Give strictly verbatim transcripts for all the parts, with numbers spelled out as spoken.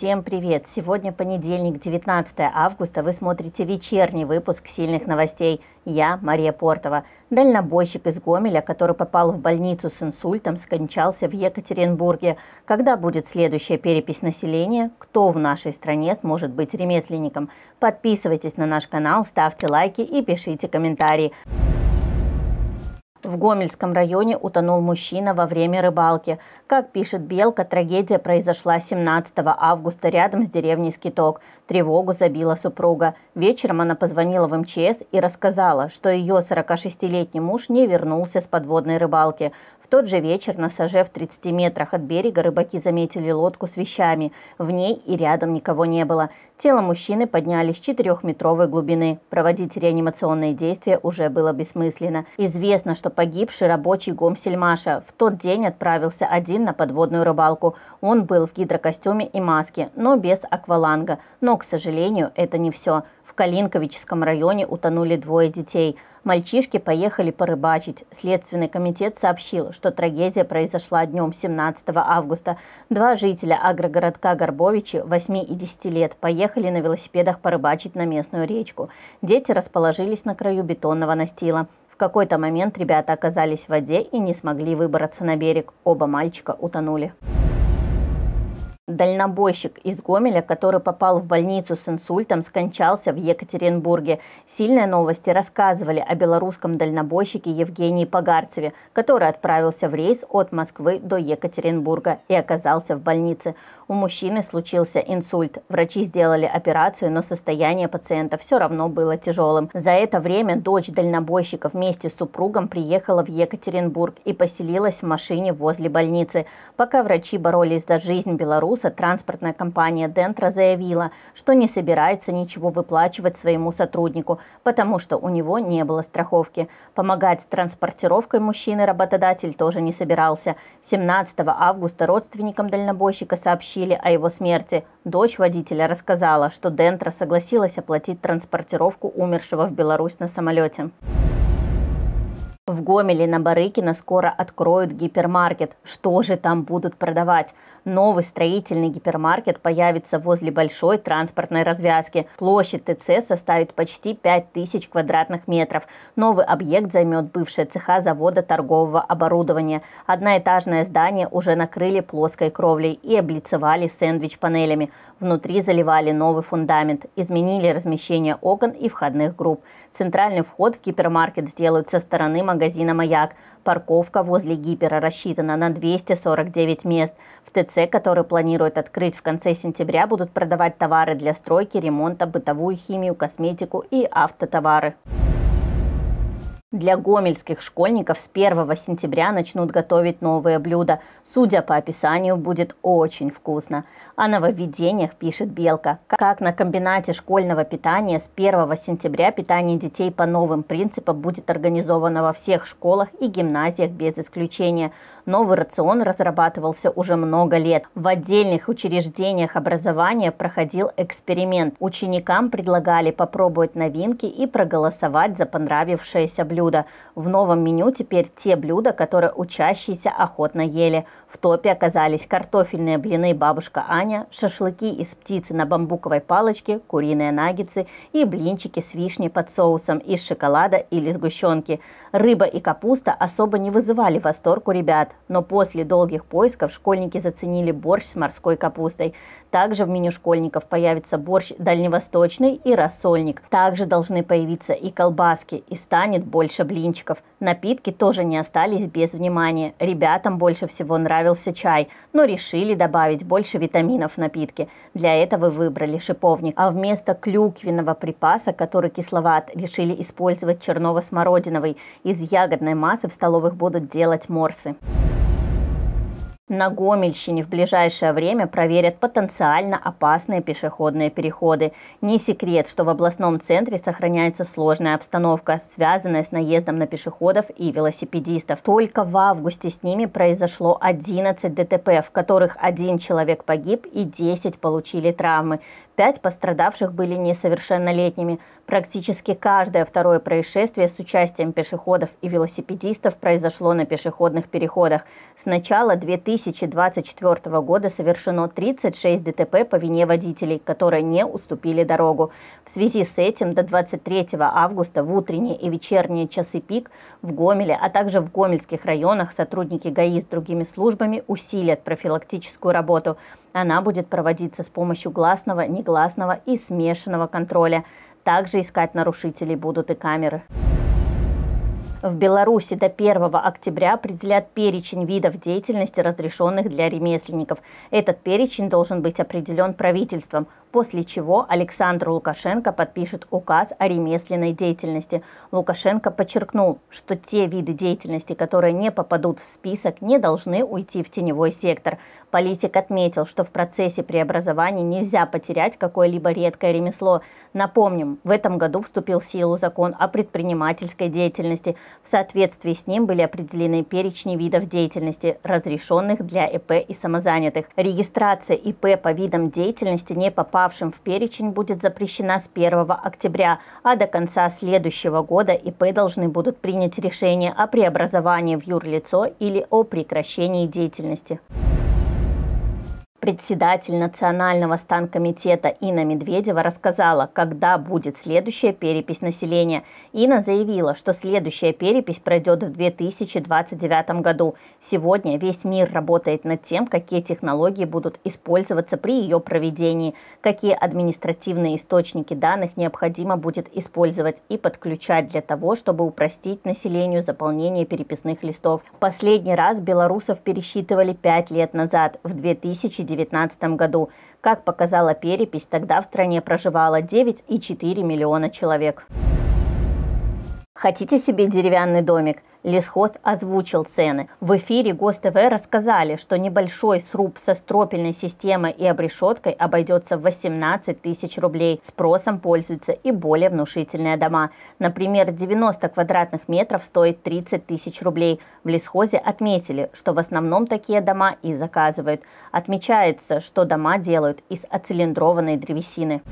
Всем привет! Сегодня понедельник, девятнадцатое августа. Вы смотрите вечерний выпуск сильных новостей. Я Мария Портова. Дальнобойщик из Гомеля, который попал в больницу с инсультом, скончался в Екатеринбурге. Когда будет следующая перепись населения? Кто в нашей стране сможет быть ремесленником? Подписывайтесь на наш канал, ставьте лайки и пишите комментарии. В Гомельском районе утонул мужчина во время рыбалки. Как пишет Белка, трагедия произошла семнадцатого августа рядом с деревней Скиток. Тревогу забила супруга. Вечером она позвонила в эм че эс и рассказала, что ее сорокашестилетний муж не вернулся с подводной рыбалки. В тот же вечер на саже в тридцати метрах от берега рыбаки заметили лодку с вещами. В ней и рядом никого не было. Тело мужчины подняли с четырехметровой глубины. Проводить реанимационные действия уже было бессмысленно. Известно, что погибший рабочий Гомсельмаша в тот день отправился один на подводную рыбалку. Он был в гидрокостюме и маске, но без акваланга. Но, к сожалению, это не все. В Калинковическом районе утонули двое детей. Мальчишки поехали порыбачить. Следственный комитет сообщил, что трагедия произошла днем семнадцатого августа. Два жителя агрогородка Горбовичи, восьми и десяти лет, поехали на велосипедах порыбачить на местную речку. Дети расположились на краю бетонного настила. В какой-то момент ребята оказались в воде и не смогли выбраться на берег. Оба мальчика утонули. Дальнобойщик из Гомеля, который попал в больницу с инсультом, скончался в Екатеринбурге. Сильные новости рассказывали о белорусском дальнобойщике Евгении Погарцеве, который отправился в рейс от Москвы до Екатеринбурга и оказался в больнице. У мужчины случился инсульт. Врачи сделали операцию, но состояние пациента все равно было тяжелым. За это время дочь дальнобойщика вместе с супругом приехала в Екатеринбург и поселилась в машине возле больницы. Пока врачи боролись за жизнь белоруса, транспортная компания «Дентра» заявила, что не собирается ничего выплачивать своему сотруднику, потому что у него не было страховки. Помогать с транспортировкой мужчины работодатель тоже не собирался. семнадцатого августа родственникам дальнобойщика сообщили о его смерти. Дочь водителя рассказала, что «Дентра» согласилась оплатить транспортировку умершего в Беларусь на самолете. В Гомеле на Барыкина скоро откроют гипермаркет. Что же там будут продавать? Новый строительный гипермаркет появится возле большой транспортной развязки. Площадь тэ цэ составит почти пять тысяч квадратных метров. Новый объект займет бывшие цеха завода торгового оборудования. Одноэтажное здание уже накрыли плоской кровлей и облицевали сэндвич-панелями. Внутри заливали новый фундамент, изменили размещение окон и входных групп. Центральный вход в гипермаркет сделают со стороны магазина «Маяк». Парковка возле гипера рассчитана на двести сорок девять мест. В тэ цэ, который планируют открыть в конце сентября, будут продавать товары для стройки, ремонта, бытовую химию, косметику и автотовары. Для гомельских школьников с первого сентября начнут готовить новые блюда. Судя по описанию, будет очень вкусно. О нововведениях пишет Белка. Как на комбинате школьного питания с первого сентября питание детей по новым принципам будет организовано во всех школах и гимназиях без исключения. Новый рацион разрабатывался уже много лет. В отдельных учреждениях образования проходил эксперимент. Ученикам предлагали попробовать новинки и проголосовать за понравившееся блюдо. В новом меню теперь те блюда, которые учащиеся охотно ели. В топе оказались картофельные блины «Бабушка Аня», шашлыки из птицы на бамбуковой палочке, куриные наггетсы и блинчики с вишней под соусом из шоколада или сгущенки. Рыба и капуста особо не вызывали восторг у ребят, но после долгих поисков школьники заценили борщ с морской капустой. Также в меню школьников появится борщ дальневосточный и рассольник. Также должны появиться и колбаски, и станет больше блинчиков. Напитки тоже не остались без внимания. Ребятам больше всего нравился чай, но решили добавить больше витаминов в напитки. Для этого выбрали шиповник. А вместо клюквенного припаса, который кисловат, решили использовать черново-смородиновый. Из ягодной массы в столовых будут делать морсы. На Гомельщине в ближайшее время проверят потенциально опасные пешеходные переходы. Не секрет, что в областном центре сохраняется сложная обстановка, связанная с наездом на пешеходов и велосипедистов. Только в августе с ними произошло одиннадцать дэ тэ пэ, в которых один человек погиб и десять получили травмы. Пять пострадавших были несовершеннолетними. Практически каждое второе происшествие с участием пешеходов и велосипедистов произошло на пешеходных переходах. С начала две тысячи двадцать четвёртого года совершено тридцать шесть ДТП по вине водителей, которые не уступили дорогу. В связи с этим до двадцать третьего августа в утренние и вечерние часы пик в Гомеле, а также в гомельских районах сотрудники ГАИ с другими службами усилят профилактическую работу. Она будет проводиться с помощью гласного, негласного и смешанного контроля. Также искать нарушителей будут и камеры. В Беларуси до первого октября определят перечень видов деятельности, разрешенных для ремесленников. Этот перечень должен быть определен правительством, после чего Александр Лукашенко подпишет указ о ремесленной деятельности. Лукашенко подчеркнул, что те виды деятельности, которые не попадут в список, не должны уйти в теневой сектор. Политик отметил, что в процессе преобразования нельзя потерять какое-либо редкое ремесло. Напомним, в этом году вступил в силу закон о предпринимательской деятельности. В соответствии с ним были определены перечни видов деятельности, разрешенных для ИП и самозанятых. Регистрация ИП по видам деятельности, не попавшим в перечень, будет запрещена с первого октября, а до конца следующего года ИП должны будут принять решение о преобразовании в юрлицо или о прекращении деятельности. Председатель Национального стан-комитета Инна Медведева рассказала, когда будет следующая перепись населения. Инна заявила, что следующая перепись пройдет в две тысячи двадцать девятом году. Сегодня весь мир работает над тем, какие технологии будут использоваться при ее проведении, какие административные источники данных необходимо будет использовать и подключать для того, чтобы упростить населению заполнение переписных листов. Последний раз белорусов пересчитывали пять лет назад, в две тысячи девятнадцатом году. Как показала перепись, тогда в стране проживало девять и четыре миллиона человек. Хотите себе деревянный домик? Лесхоз озвучил цены. В эфире ГосТВ рассказали, что небольшой сруб со стропильной системой и обрешеткой обойдется в восемнадцать тысяч рублей. Спросом пользуются и более внушительные дома. Например, девяносто квадратных метров стоит тридцать тысяч рублей. В лесхозе отметили, что в основном такие дома и заказывают. Отмечается, что дома делают из оцилиндрованной древесины.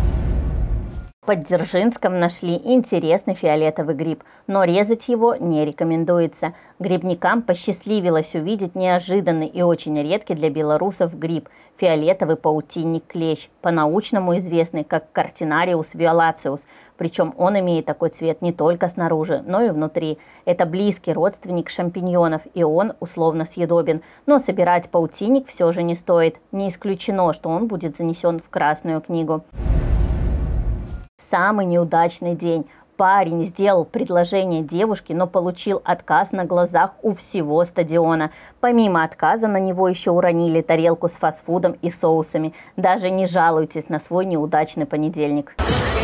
Под Дзержинском нашли интересный фиолетовый гриб, но резать его не рекомендуется. Грибникам посчастливилось увидеть неожиданный и очень редкий для белорусов гриб – фиолетовый паутинник-клещ, по-научному известный как Картинариус виолациус. Причем он имеет такой цвет не только снаружи, но и внутри. Это близкий родственник шампиньонов, и он условно съедобен. Но собирать паутинник все же не стоит. Не исключено, что он будет занесен в Красную книгу. Самый неудачный день. Парень сделал предложение девушке, но получил отказ на глазах у всего стадиона. Помимо отказа на него еще уронили тарелку с фастфудом и соусами. Даже не жалуйтесь на свой неудачный понедельник.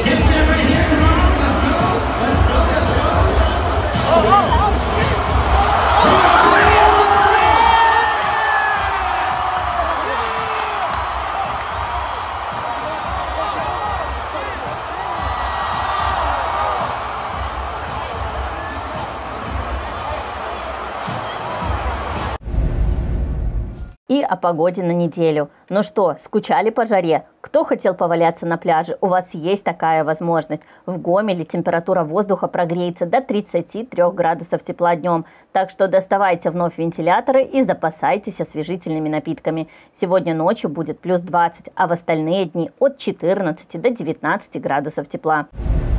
И о погоде на неделю. Ну что, скучали по жаре? Кто хотел поваляться на пляже? У вас есть такая возможность. В Гомеле температура воздуха прогреется до тридцати трёх градусов тепла днем. Так что доставайте вновь вентиляторы и запасайтесь освежительными напитками. Сегодня ночью будет плюс двадцать, а в остальные дни от четырнадцати до девятнадцати градусов тепла.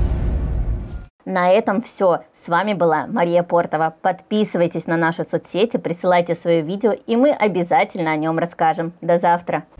На этом все. С вами была Мария Портова. Подписывайтесь на наши соцсети, присылайте свое видео, и мы обязательно о нем расскажем. До завтра!